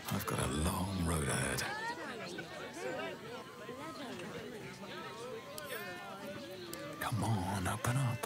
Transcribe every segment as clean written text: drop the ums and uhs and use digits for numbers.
I've got a long road ahead. Come on, open up.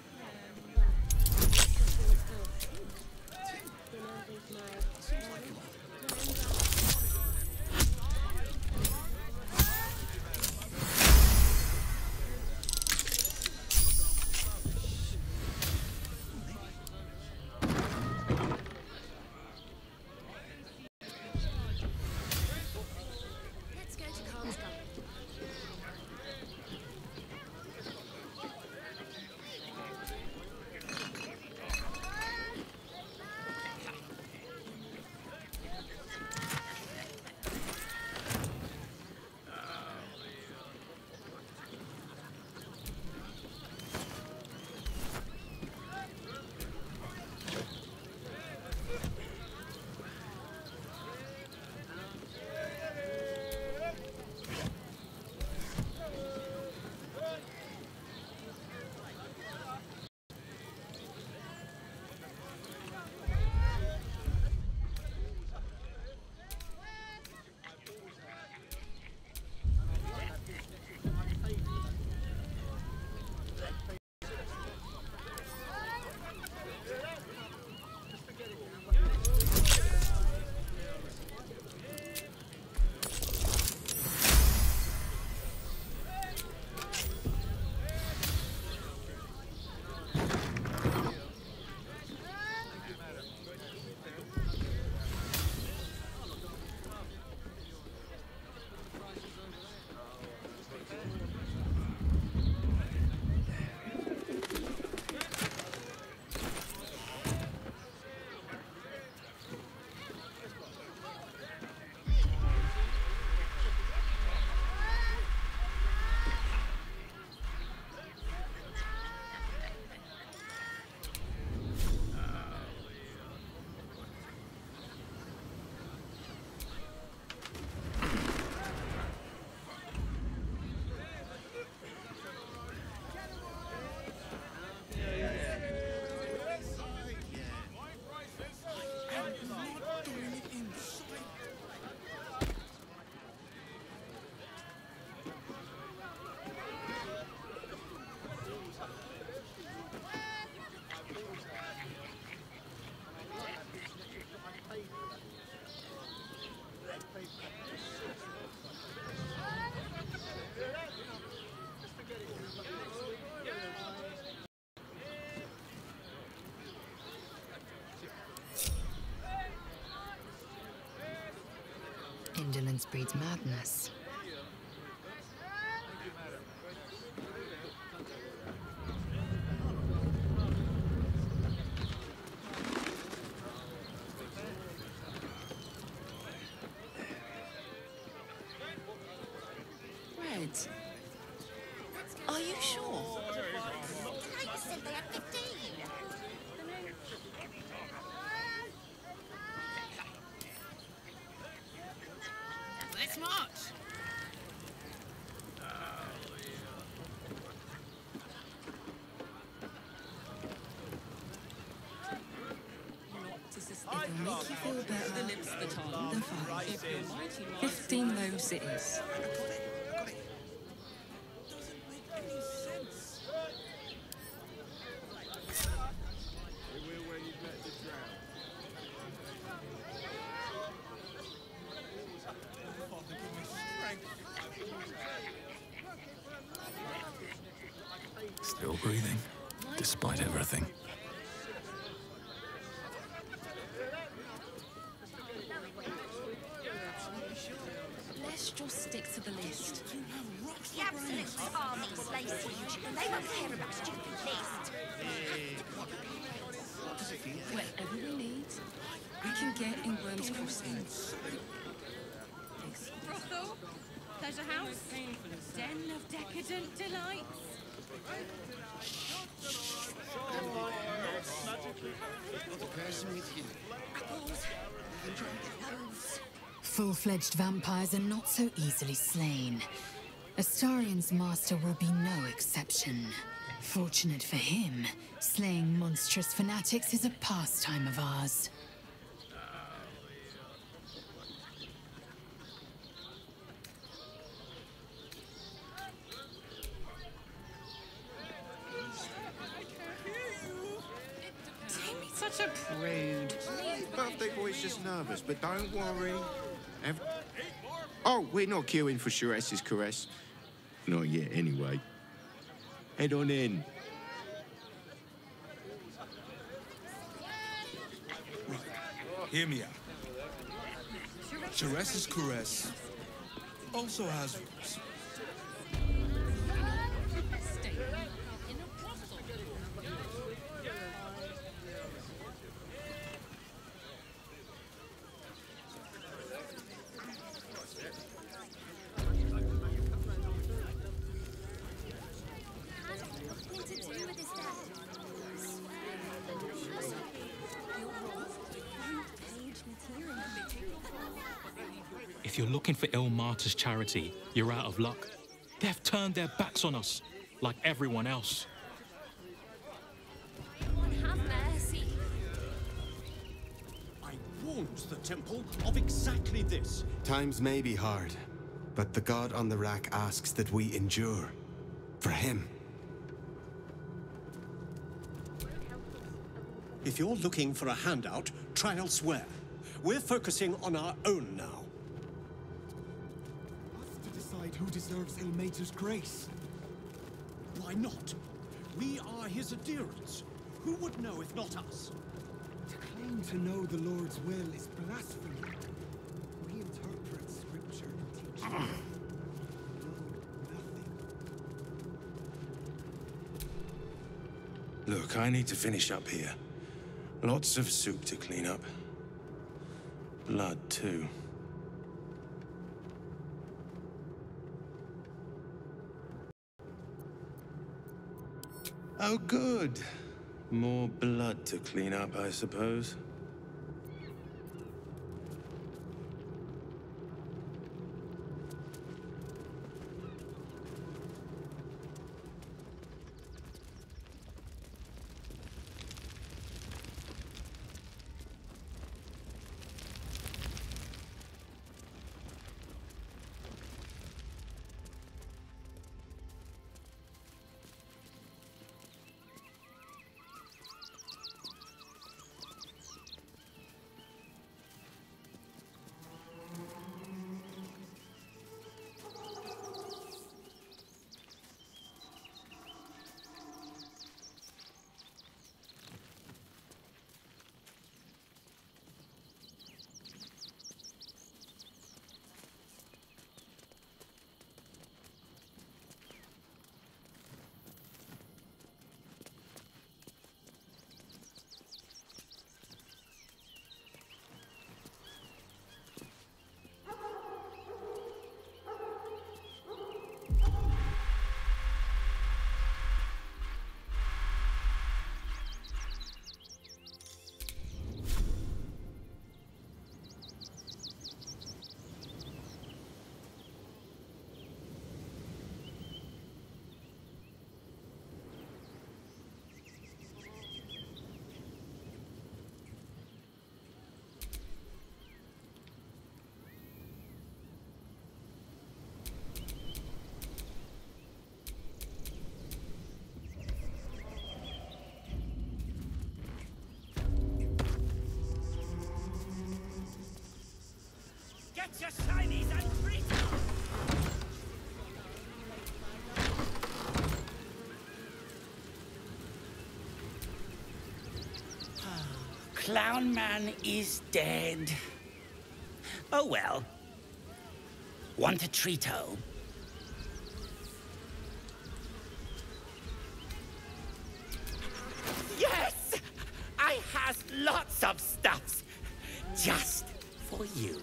Indolence breeds madness. Red, are you sure? Knight said they had 15. Let's march. It'll make you feel better. The 5. 15 loaves it is. Still breathing, despite everything. Let's just stick to the list. The Absolute army slay siege. They won't care about a stupid list. Whatever we need, we can get in Worm's Crossing. Brothel, pleasure house, den of decadent delights. Full-fledged vampires are not so easily slain. Astarion's master will be no exception. Fortunate for him, slaying monstrous fanatics is a pastime of ours. birthday boy's just nervous, but don't worry. Oh, we're not queuing for Sharess's caress. Not yet, anyway. Head on in. Right. Hear me out. Sharess's caress also has rules. If you're looking for Ilmater's charity, you're out of luck. They've turned their backs on us, like everyone else. Have mercy. I warned the temple of exactly this. Times may be hard, but the god on the rack asks that we endure. For him. If you're looking for a handout, try elsewhere. We're focusing on our own now. To decide who deserves Ilmater's grace. Why not? We are his adherents. Who would know if not us? To claim to know the Lord's will is blasphemy. We interpret scripture and teach nothing. Look, I need to finish up here. Lots of soup to clean up. Blood, too. Oh, good. More blood to clean up, I suppose. Get your shinies and treat them! Clown Man is dead. Oh well. Want a treat-o? Yes! I has lots of stuffs. Just for you.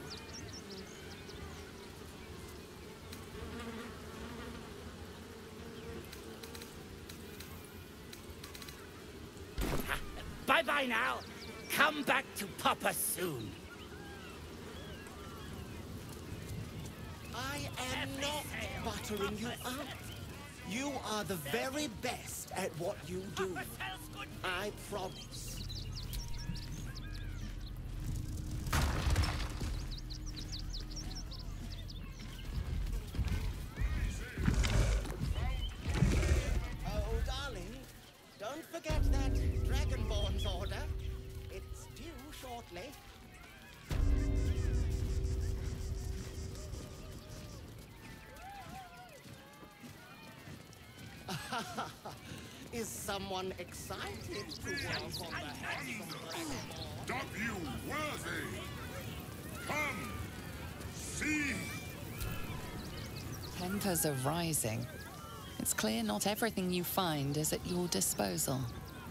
Bye-bye now. Come back to Papa soon. I am not buttering you up. You are the very best at what you do. I promise. Oh, darling, don't forget that Dragonborn's order. It's due shortly. Is someone excited to work on the handsome Dragonborn? Dub you worthy! Come! See! Tempers are rising. It's clear not everything you find is at your disposal.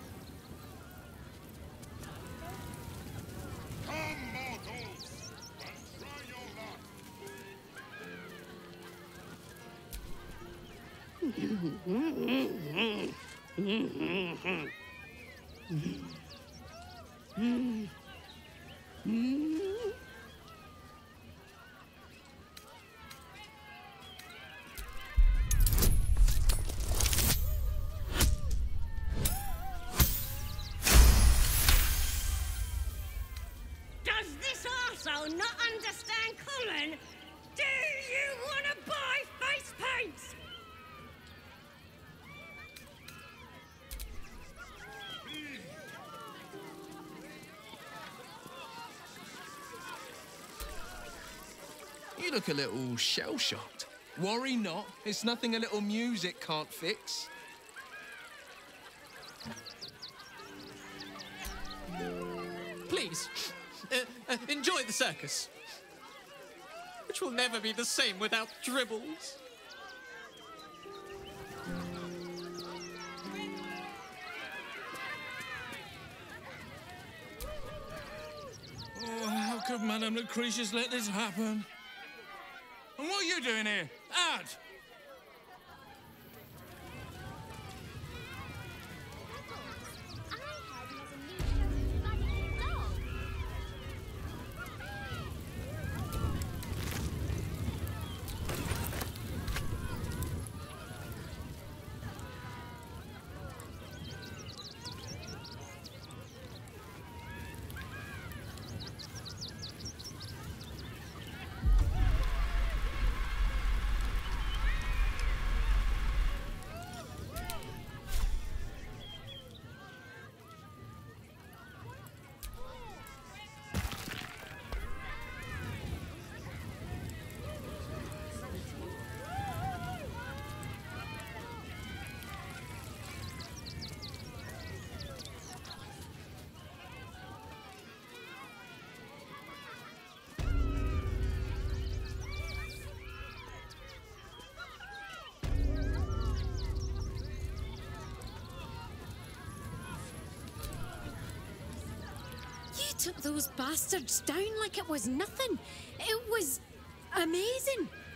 Does this arsehole not understand common? Do you want to buy face paints? You look a little shell-shocked. Worry not. It's nothing a little music can't fix. Please, enjoy the circus, which will never be the same without dribbles. Oh, how could Madame Lucretius let this happen? And what are you doing here? Out! Took those bastards down like it was nothing. It was amazing.